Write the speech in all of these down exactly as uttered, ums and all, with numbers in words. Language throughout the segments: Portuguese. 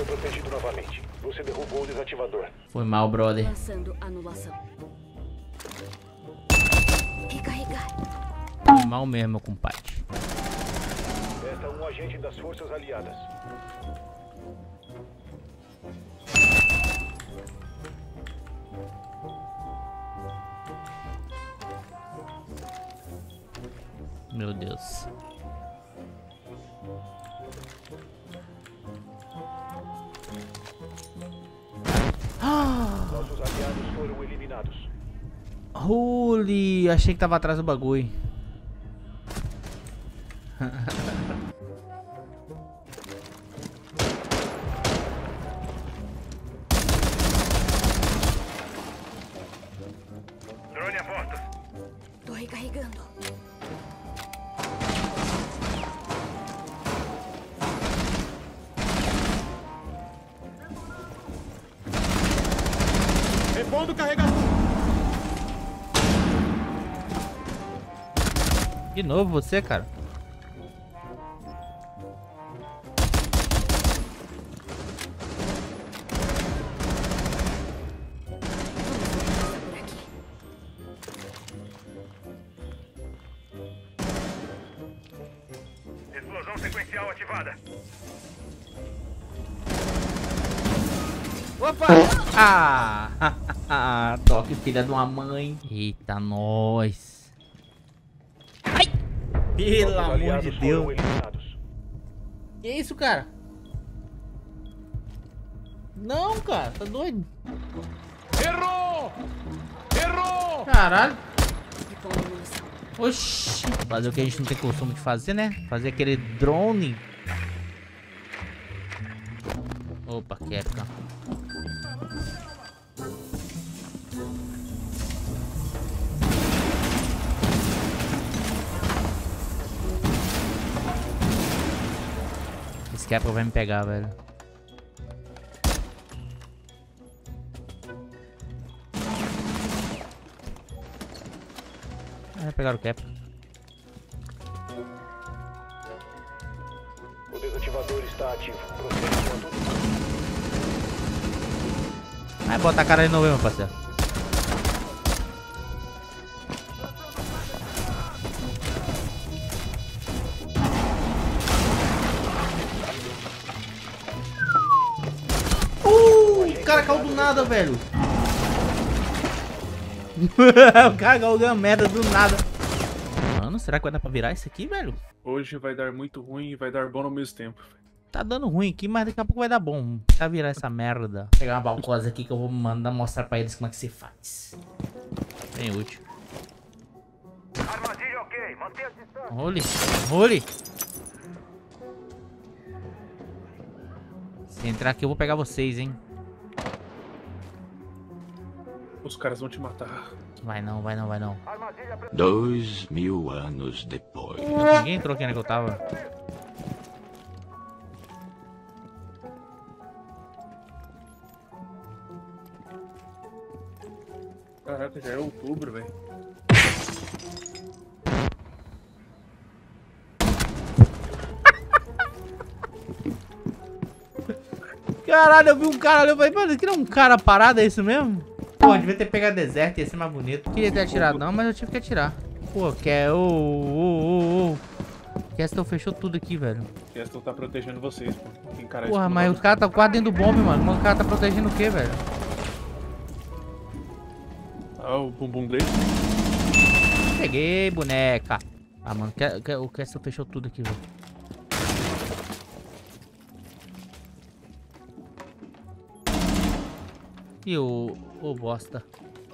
foi protegido novamente. Você derrubou o desativador. Foi mal, brother. Lançando anulação. Recarregar. Foi mal mesmo, meu compadre. Resta um agente das forças aliadas. Meu Deus. Nossos aliados foram eliminados. Holy, achei que tava atrás do bagulho. Drone a porta. Tô recarregando. Repondo o carregador. De novo você, cara. Por aqui. Explosão sequencial ativada. Opa! Ah! Toque, filha de uma mãe. Eita, nós. Ai! Pelo Nossos amor de aliados Deus. foram eliminados. Que isso, cara? Não, cara. Tá doido? Errou! Errou! Caralho. Repondo munição. Oxi. Fazer o que a gente não tem costume de fazer, né? Fazer aquele drone. Opa, Capcom. Esse Capcom vai me pegar, velho. Ah, vai pegar o Capcom. O desativador está ativo. Proteja a todo. Vai botar a cara de novo, meu parceiro. Uh, o cara caiu do nada, velho. O cara caiu da merda do nada. Mano, será que vai dar pra virar isso aqui, velho? Hoje vai dar muito ruim e vai dar bom ao mesmo tempo. Tá dando ruim aqui, mas daqui a pouco vai dar bom. Pra virar essa merda. Vou pegar uma balcosa aqui que eu vou mandar mostrar pra eles como é que se faz. Bem útil. Armadilha ok. Mantenha a distância. Role, role. Se entrar aqui eu vou pegar vocês, hein. Os caras vão te matar. Vai não, vai não, vai não. Armadilha pre... Dois mil anos depois. Ninguém entrou aqui onde eu tava. Caraca, já é outubro, velho. Caralho, eu vi um cara ali, eu falei, mano, aqui não é um cara parado, é isso mesmo? Pô, devia ter pegado deserto, ia ser mais bonito. Não queria ter atirado não, mas eu tive que atirar. Pô, que é... Ô, ô, ô, ô. Castle fechou tudo aqui, velho. Castle tá protegendo vocês, pô. Tem cara Porra, isso mas não os caras tá quase dentro do bombe, mano. O cara tá protegendo o quê, velho? Ah, o bumbum dele. Peguei, boneca. Ah, mano, que- que- o Castle fechou tudo aqui, velho. E o... o bosta.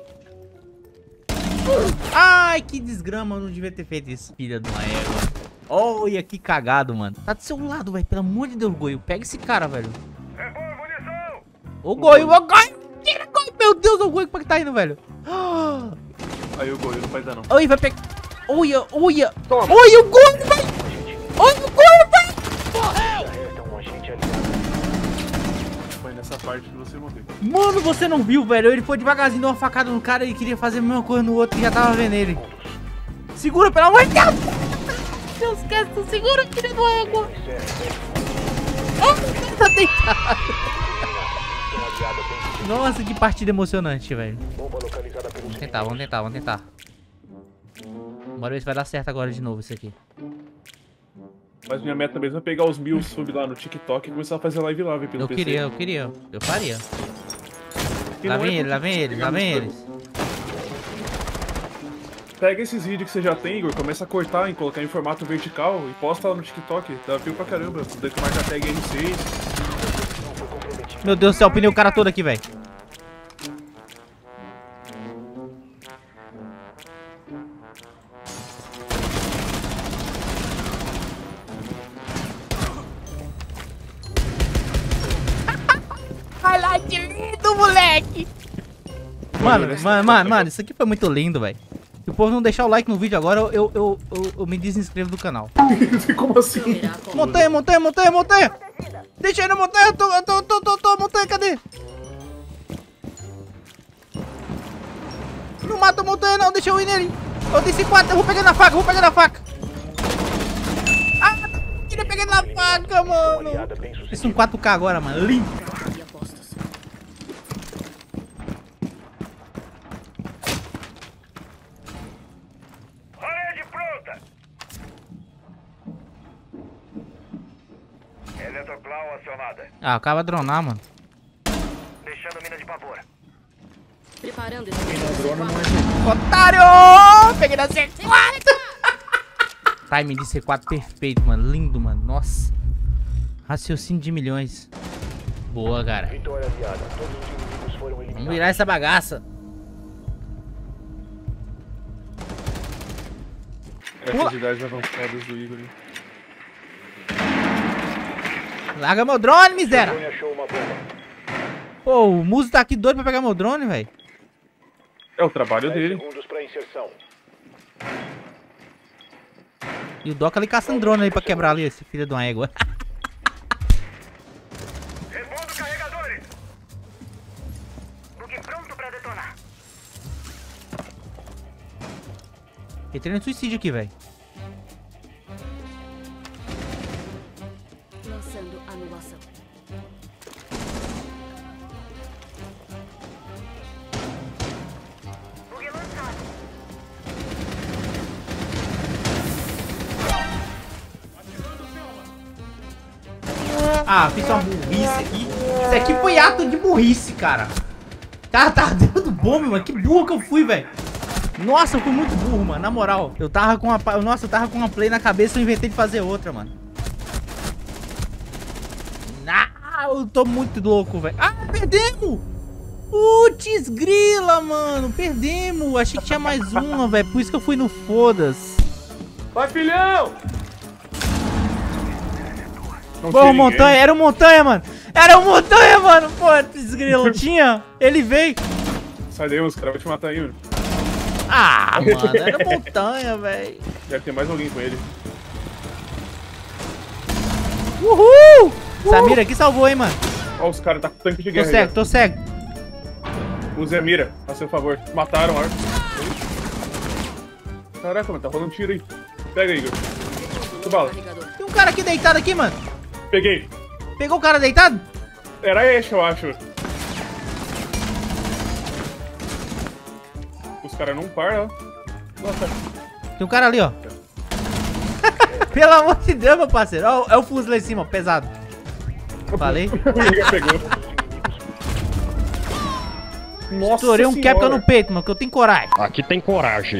Ai, que desgrama, eu não devia ter feito isso. Filha de uma égua. Olha que cagado, mano. Tá do seu lado, velho. Pelo amor de Deus, Goio. Pega esse cara, velho. Ô, Goio, ô, Goio. Tira, Goio. Meu Deus, o Goio, como é que tá indo, velho? Ah. Aí o Goio não vai dar, não. Oi, vai pegar. Olha, olha. Olha o Goio, velho. Olha o Goio, velho. Resta um agente aliado. Foi nessa parte que você morreu. Mano, você não viu, velho? Ele foi devagarzinho, deu uma facada no cara e queria fazer a mesma coisa no outro e já tava vendo ele. Segura, pelo amor de Deus. Deus, Castle, segura, filha do égua. Tá deitado. Nossa, que partida emocionante, velho. Bomba localizada pelos Vamos tentar, vamos tentar, vamos tentar. Bora ver se vai dar certo agora de novo isso aqui. Mas minha meta mesmo é pegar os mil sub lá no TikTok e começar a fazer live lá, velho, pelo Eu P C. queria, eu queria, eu faria. E Lá não é vem ele, porque lá vem você ele, pegar lá vem muito eles. Pega esses vídeos que você já tem, Igor, começa a cortar e colocar em formato vertical e posta lá no TikTok. Dá view pra caramba. Daí tu marca a tag R seis. Meu Deus do céu, pinei o cara todo aqui, velho. Highlight lindo, moleque! Mano, mano, mano, mano, isso aqui foi muito lindo, velho. Se o povo não deixar o like no vídeo agora, eu, eu, eu, eu, eu me desinscrevo do canal. Como assim? Verá como Montanha, montanha, montanha, montanha! Deixa aí na montanha, eu tô, eu tô, eu tô, eu tô, eu tô, montanha, cadê? Não mata a montanha não, deixa eu ir nele. Eu tenho C quatro, eu vou pegar na faca, eu vou pegar na faca. Ah, queria pegar na faca, mano. Esse é um quatro K agora, mano, lindo. e apostos. Parede pronta! Eletroclau acionada. Ah, acaba de dronar, mano. Deixando mina de pavor. Preparando esse Otário! Peguei na C quatro. Timing de C quatro perfeito, mano. Lindo, mano. Nossa. Raciocínio de milhões. Boa, cara. Vitória aliada. Todos os inimigos foram Vamos eliminados. virar essa bagaça. Essas idades avançadas do Igor. Larga meu drone, miséria. Drone achou uma bomba. Pô, o Muso tá aqui doido pra pegar meu drone, velho. É o trabalho dez dele. segundos pra inserção. E o Doc ali caçando drone aí pra quebrar ali, esse filho de uma égua. Repondo carregadores. Bug pronto pra detonar. Ele treina suicídio aqui, velho. lançando anulação. Bug lançado. Ah, fiz uma burrice aqui. Isso aqui foi ato de burrice, cara. Cara, tá dando bomba, mano. Que burro que eu fui, velho. Nossa, eu fui muito burro, mano. Na moral, eu tava com uma... Nossa, eu tava com uma play na cabeça e eu inventei de fazer outra, mano. Ah, eu tô muito louco, velho. Ah, perdemos! Putz, grila, mano. Perdemos. Achei que tinha mais uma, velho. Por isso que eu fui no foda-se. Vai, filhão! Não Pô, tinha montanha. ninguém. Era um montanha, mano. Era um montanha, mano. Putz, grila. Tinha. Ele veio. Sai daí, os caras vão te matar aí, mano. Ah, mano. Era montanha, velho. Deve ter mais alguém com ele. Uhul! Samira aqui salvou, hein, mano. Ó, os caras tá com tanque de Tô guerra. cego, tô cego. Use a mira, a seu favor. Mataram o arco. Caraca, mano, tá rolando tiro aí. Pega aí, Igor. Tu bala. Carregador. Tem um cara aqui deitado aqui, mano. Peguei. Pegou o cara deitado? Era esse, eu acho. Os caras não param, ó. Nossa. Tem um cara ali, ó. Pelo amor de Deus, meu parceiro. Ó, é o fuzil lá em cima, ó, pesado. Falei. O Igor pegou. Nossa Estourei um senhora. capca no peito, mano, que eu tenho coragem. Aqui tem coragem.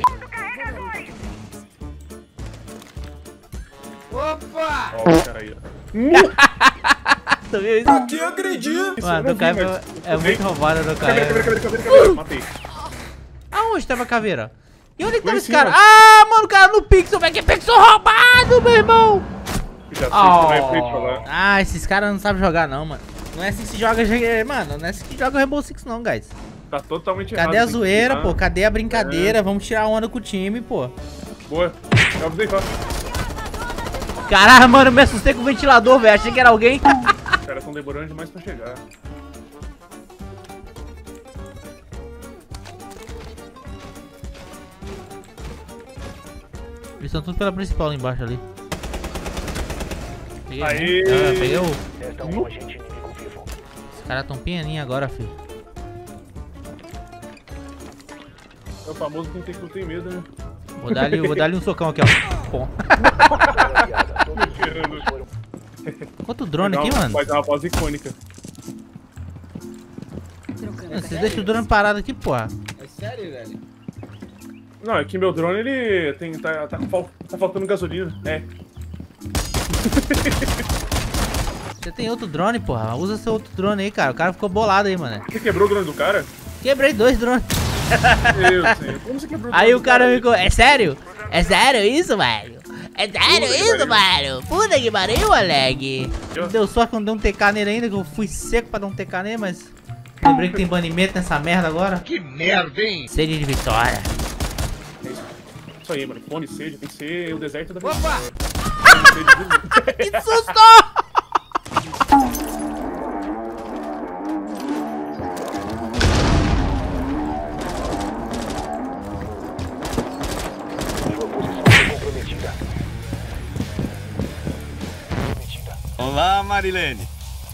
Opa! Ó, o cara aí, ó. Tu viu isso? Que acredito! Mano, do cara é muito roubado do Caveira, cara. caveira, caveira, caveira, caveira. Matei. Aonde tava a caveira? E onde que Foi tava em esse cima. cara? Ah, mano, o cara no pixel, velho. Que pixel roubado, meu irmão. Já sei que Oh. tu vai frente falar. Ah, esses caras não sabem jogar, não, mano. Não é assim que se joga, mano. Não é assim que joga o Rainbow Six, não, guys. Tá totalmente errado. Cadê a tem que zoeira, tirar. pô? Cadê a brincadeira? Vamos tirar onda com o time, pô. Boa. Já avisei, fala. Caralho, mano, eu me assustei com o ventilador, velho. Achei que era alguém. Os caras tão demorando demais pra chegar. Eles estão tudo pela principal lá embaixo ali. Peguei. Aê! Ah, peguei o... Resta um agente inimigo vivo. Os caras tão pianinho agora, filho. É o famoso quem tem que não tem medo, né? Vou dar ali, vou dar ali um socão aqui, ó. Bom. Quanto drone aqui, mano? Vai dar uma pausa icônica. Trocando. Vocês deixam o drone parado aqui, porra. É sério, velho? Não, é que meu drone, ele tem, tá, tá, com fal- tá faltando gasolina. É. Você tem outro drone, porra. Usa seu outro drone aí, cara. O cara ficou bolado aí, mano. Você quebrou o drone do cara? Quebrei dois drones. Meu Deus. Como você quebrou o drone Aí do o cara ficou... É sério? É sério isso, velho? É sério isso, velho? Puta que pariu, moleque. Deu sorte que não deu um T K nele ainda, que eu fui seco pra dar um T K nele, mas... Lembrei que tem banimento nessa merda agora. Que merda, hein? Sede de vitória. Isso aí, mano. Fome e sede. Tem que ser o deserto da... Opa! Opa! Que susto! Sua posição foi comprometida. Comprometida. Olá, Marilene.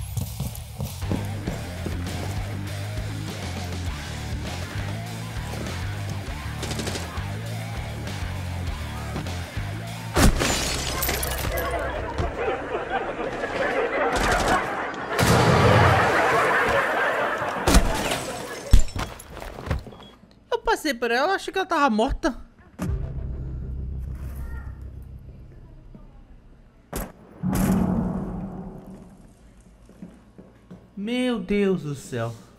Eu passei por ela, achei que ela tava morta. Meu Deus do céu.